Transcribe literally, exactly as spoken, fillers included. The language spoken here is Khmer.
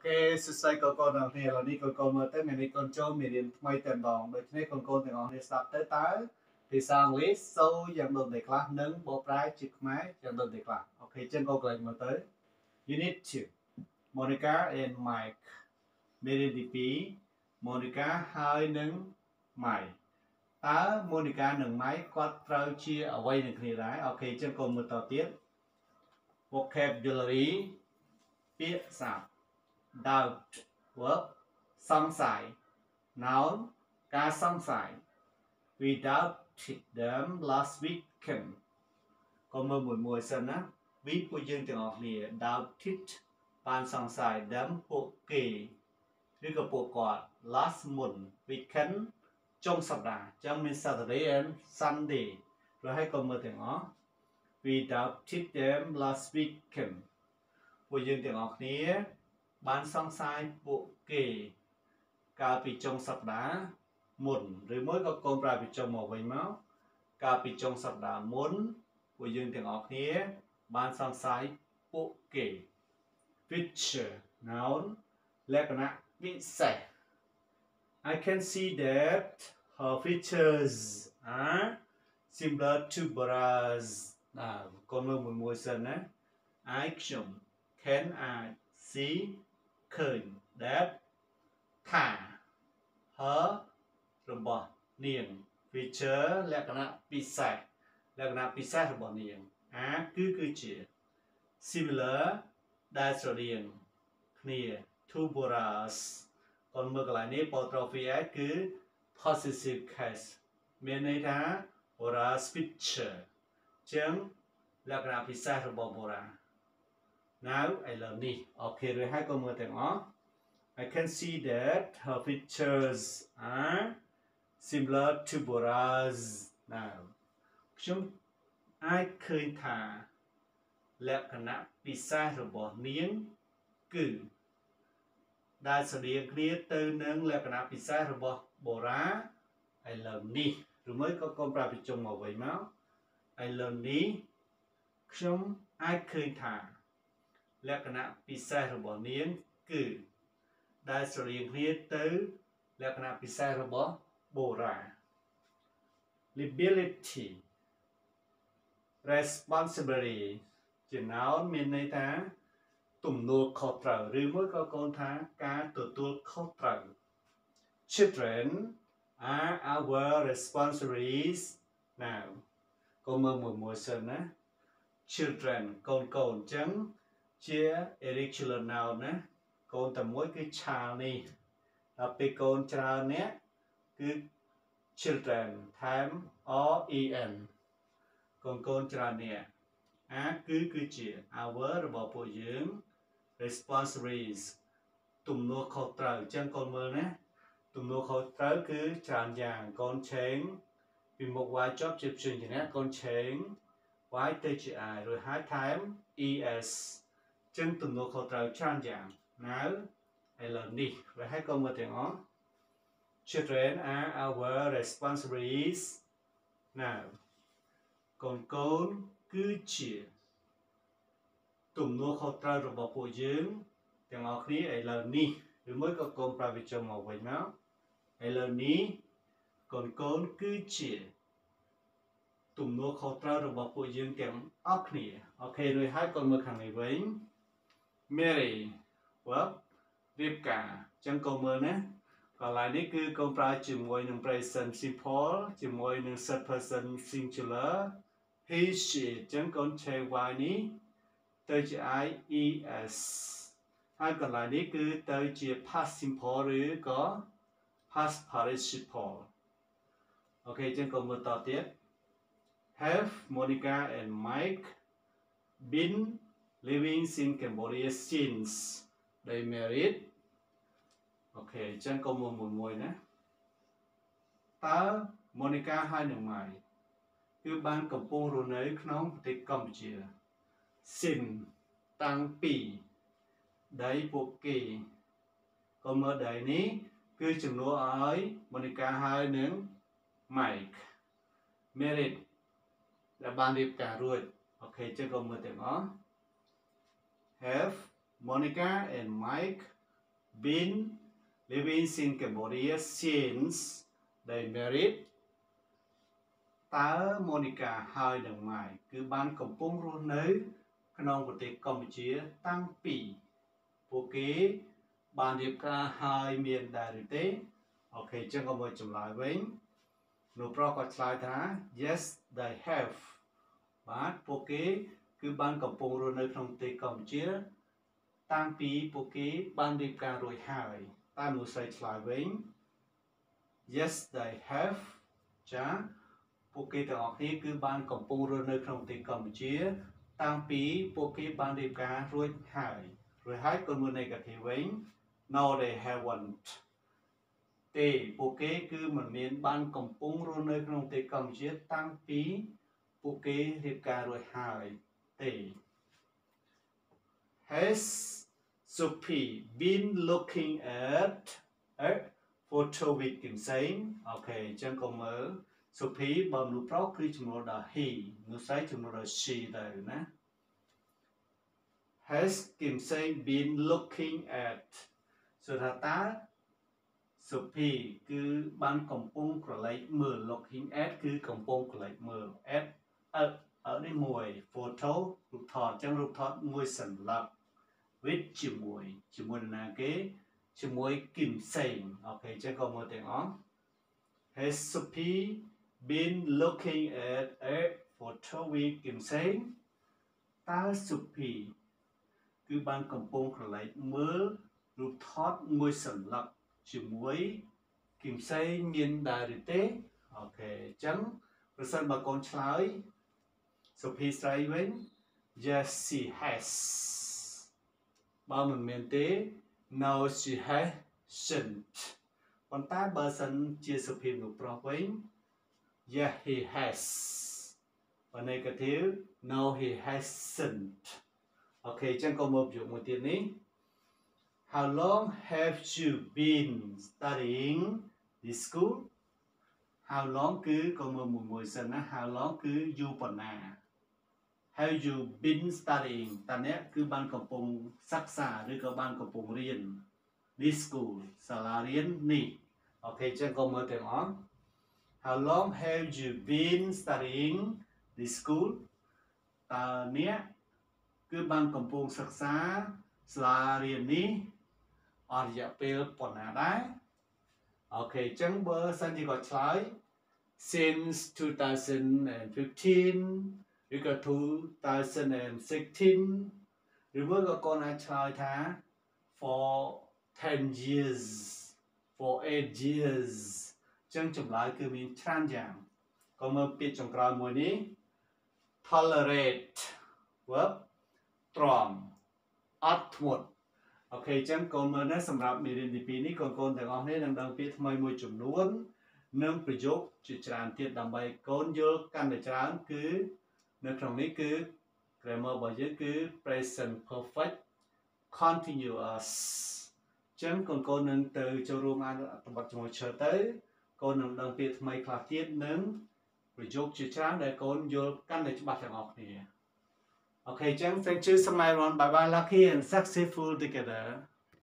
Okay, so say con con nào thì là đi con con mà tới mình đi con châu mình đi mấy tiền đồng để cho con con thì họ đi sắp tới tới thì sang lý sâu dần đồn để class nâng bộ trái chữ máy dần đồn để class. Okay, trên câu lệnh mà tới unit two Monica and Mike mình đi phí Monica hai nâng mày ta Monica nâng máy quát trao chia ở quay nâng khi đấy. Okay, trên câu một tờ tiết vocabulary biết sao doubt verb សង្ស័យ noun ការសង្ស័យ we doubted them last weekend ក៏មើលមួយមួយសិនណា we ពួកយើងទាំងអស់គ្នា doubted បានសង្ស័យ them ពួកគេឬក៏ពួកគាត់ last មុន weekend ចុងសប្តាហ៍អញ្ចឹងមាន Saturday and Sunday ព្រោះឲ្យក៏មើលទាំងអស់ we doubted them last weekend ពួកយើងទាំងអស់គ្នាបានសង្ស័យពួកគេកាលពីចុងសប្តាហ៍មុនឬមួយក៏កូនប្រើពីចុងមកវិញមកកាលពីចុងសប្តាហ៍មុនពួកយើងទាំងអស់គ្នាបានសង្ស័យពួកគេ feature noun លក្ខណៈពិសេស I can see that her features are similar to Bora's ណាកូនមើលមួយមួយសិនណា I ខ្ញុំ can I see ឃើញ that ថា her របស់នាង feature លក្ខណៈពិសេសលក្ខណៈពិសេសរបស់នាង A គឺគឺជា similar ដែលស្រដៀងគ្នា to Bora's កូនមើលកន្លែងនេះ apostrophe s គឺ possessive case មានន័យថា Bora's feature ចឹងលក្ខណៈពិសេសរបស់ Bora now I learn នេះ okay រួចហើយក៏មើលទាំងអស់ I can see that her features are similar to Bora's now ខ្ញុំអាចឃើញថាលក្ខណៈពិសេសរបស់នាងគឺដែលស្រដៀងគ្នាទៅនឹងលក្ខណៈពិសេសរបស់ Bora I learn នេះឬមួយក៏កូនប្រើពីចុងមកវិញមក I learn នេះខ្ញុំអាចឃើញថាលក្ខណៈពិសេសរបស់នាងគឺដែលស្រដៀងគ្នាទៅលក្ខណៈពិសេសរបស់ Bora liability responsibility ជា noun មានន័យថាទំនួលខុសត្រូវឬមួយក៏កូនថាការទទួលខុសត្រូវ children are our responsibilities now កូនមើលមួយមួយសិនណា children កូនកូនអញ្ចឹងជា irregular noun ណាកូនតែមួយគឺ child នេះដល់ពេលកូនច្រើននេះគឺ children ថែម or en កូនកូនច្រើននេះអាគឺគឺជា our របស់ពួកយើង responsibilities ទំនួលខុសត្រូវអញ្ចឹងកូនមើលណាទំនួលខុសត្រូវគឺច្រើនយ៉ាងកូនឆេងពីមុខ y ចប់ជាព្យញ្ជនៈកូនឆេង y ទៅជា i រួចហើយថែម es ចឹងទំនួលខុសត្រូវច្រើនយ៉ាង now I learn នេះរួចហើយកូនមើលទាំងអស់ children are our responsibilities now កូនកូនគឺជាទំនួលខុសត្រូវរបស់ពួកយើងទាំងអស់គ្នា I learn នេះឬមួយក៏កូនប្រើវិចុងមកវិញមក I learn នេះកូនកូនគឺជាទំនួលខុសត្រូវរបស់ពួកយើងទាំងអស់គ្នាអូខេរួចហើយកូនមើលខាងនេះវិញ Mary verb រៀបការអញ្ចឹងកូនមើលណាកន្លែងនេះគឺកូនប្រើជាមួយនឹង present simple ជាមួយនឹង third person singular he she អញ្ចឹងកូនឆេ y នេះទៅជា i es ហើយកន្លែងនេះគឺទៅជា past simple ឬក៏ past participle អូខេអញ្ចឹងកូនមើលតទៀត have Monica and Mike been living in Cambodia since they married អូខេអញ្ចឹងកុំមួយមួយណាតើ Monica ហើយនឹង Mike គឺបានកំពុងរស់នៅក្នុងប្រទេសកម្ពុជា since តាំងពីដៃពួកគេកុំមើលដៃនេះគឺជំនួសឲ្យ Monica ហើយនឹង Mike married ដែលបានរៀបការរួចអូខេអញ្ចឹងកុំមើលទាំងអស់ have Monica and Mike been living in Cambodia since they married តើ Monica ហើយនឹង Mike គឺបានកំពុងរស់នៅក្នុងប្រទេសកម្ពុជាតាំងពីពួកគេបានរៀបការហើយមានដែរឬទេអូខេចឹងក៏មកចម្លើយវិញលោកប្រុសក៏ឆ្លើយថា yes they have បាទពួកគេគឺបានកំពុងរស់នៅក្នុងប្រទេសកម្ពុជាតាំងពីពួកគេបានរៀបការរួចហើយតើមនុស្សស្រីឆ្លើយវិញ yes they have ចាពួកគេទាំងអស់គ្នាគឺបានកំពុងរស់នៅក្នុងប្រទេសកម្ពុជាតាំងពីពួកគេបានរៀបការរួចហើយរួចហើយក៏មើល negative វិញ no they haven't ទេពួកគេគឺមិនមានបានកំពុងរស់នៅក្នុងប្រទេសកម្ពុជាតាំងពីពួកគេរៀបការរួចហើយទេ Has Sophie been looking at a photo with Kim Seng អូខេអញ្ចឹងក៏មើល Sophie បើមនុស្សប្រុសគឺចំនួនដល់ he មនុស្សស្រីចំនួនដល់ she ទៅណា Has Kim Seng been looking at ဆိုថាតើ Sophie គឺបានកំពុងក្រឡេកមើល looking at គឺកំពុងក្រឡេកមើល at អឺអឺនេះមួយ photo រូបថតអញ្ចឹងរូបថតមួយសន្លឹក with ជាមួយជាមួយនរណាគេជាមួយ Kim Seng អូខេអញ្ចឹងក៏មើលទាំងអស់ Has Sophie been looking at a photo with Kim Seng តើ Sophie គឺបានកំពុងក្រឡេកមើលរូបថតមួយសន្លឹកជាមួយ Kim Seng មានដែរឬទេអូខេអញ្ចឹងប្រសិនបើកូនឆ្លើយ Sophie ស្រីវិញ yes she has បើមិនមានទេ no she hasn't ប៉ុន្តែបើសិនជាសុភាពមនុស្សប្រុសវិញ yes he has បើ negative no he hasn't អូខេអញ្ចឹងក៏មកប្រយោគមួយទៀតនេះ How long have you been studying this school How long គឺក៏មើលមួយមួយសិនណា How long គឺយូរប៉ុណ្ណា Have you been studying តើអ្នកគឺបានកំពុងសិក្សាឬក៏បានកំពុងរៀន this school សាលារៀននេះអូខេអញ្ចឹងក៏មើលទាំងអស់ How long have you been studying this school តើអ្នកគឺបានកំពុងសិក្សាសាលារៀននេះអស់រយៈពេលប៉ុណ្ណាដែរអូខេអញ្ចឹងបើសិនជាគាត់ឆ្លើយ since two thousand fifteen ឬក៏ two thousand sixteen ឬមួយក៏គាត់អាចឆ្លើយថា for ten years for eight years អញ្ចឹងចម្លើយគឺមានច្រើនយ៉ាងក៏មើលពាក្យចុងក្រោយមួយនេះ tolerate verb ទ្រាំអត់ធ្មត់អូខេអញ្ចឹងកូនមើលណាសម្រាប់មេរៀនទីពីរនេះកូនកូនទាំងអស់គ្នានឹងដឹងពាក្យថ្មីមួយចំនួននិងប្រយោគជាច្រើនទៀតដើម្បីកូនយល់កាន់តែច្រើនគឺនៅក្នុងនេះគឺ grammar របស់យើងគឺ present perfect continuous អញ្ចឹងកូនកូននឹងទៅចូលរួមអានអត្ថបទជាមួយឈើទៅកូននឹងដឹងពាក្យថ្មីខ្លះទៀតនិងប្រយោគជាច្រើនដែលកូនយល់កាន់តែច្បាស់ទាំងអស់គ្នាOkay, Jem, thank you so much, everyone. Bye bye, lucky and successful together.